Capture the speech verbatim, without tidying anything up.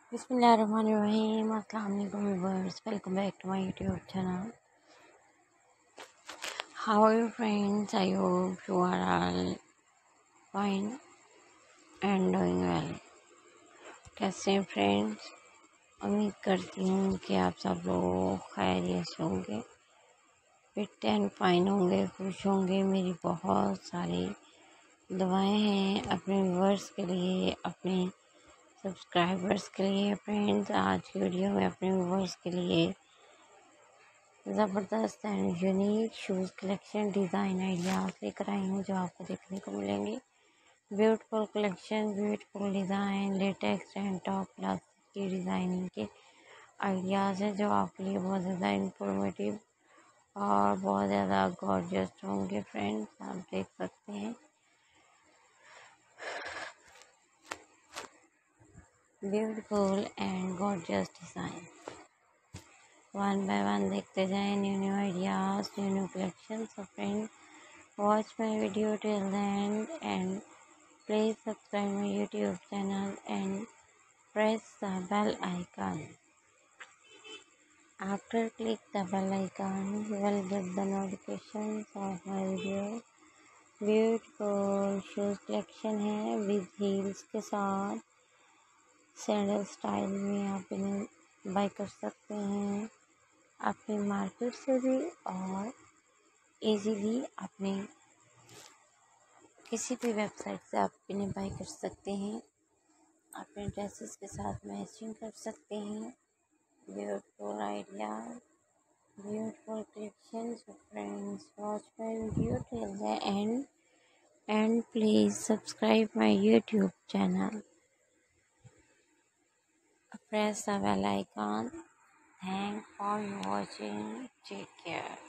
बिस्मिल्लाहिर्रहमानिर्रहीम। अस्सलाम वालेकुम viewers, welcome back to my YouTube channel. How are you friends? I hope you are all fine and doing well. कैसे हैं friends? उम्मीद करती हूँ कि आप सब लोग खैरियत से होंगे, फिट एंड फाइन होंगे, खुश होंगे। मेरी बहुत सारी दुआएं हैं अपने व्यूअर्स के लिए, अपने सब्सक्राइबर्स के लिए। फ्रेंड्स, आज की वीडियो में अपने व्यूअर्स के लिए ज़बरदस्त and unique shoes collection design ideas लेकर आई हूँ जो आपको देखने को मिलेंगे। Beautiful collection, beautiful design, latest and top class की डिज़ाइनिंग के आइडियाज़ हैं जो आपके लिए बहुत ज़्यादा इंफॉर्मेटिव और बहुत ज़्यादा गॉर्जियस होंगे। फ्रेंड्स, आप देख सकते हैं beautiful and gorgeous design. One by one देखते जाएं new new ideas, new new collection. So friend, watch my video till the end and please subscribe my YouTube channel and press the bell icon. After click the bell icon, you will get the notifications of my video. Beautiful shoes collection है with heels के साथ, sandal style में आप इन्हें bye कर सकते हैं अपनी मार्केट से भी और इजीली अपने किसी भी वेबसाइट से आप इन्हें बाय कर सकते हैं। अपने ड्रेसेस के साथ मैचिंग कर सकते हैं। Beautiful idea, beautiful collection. So friends, watch my video till the end and please subscribe my YouTube channel, press the bell icon. Thanks for watching. Take care.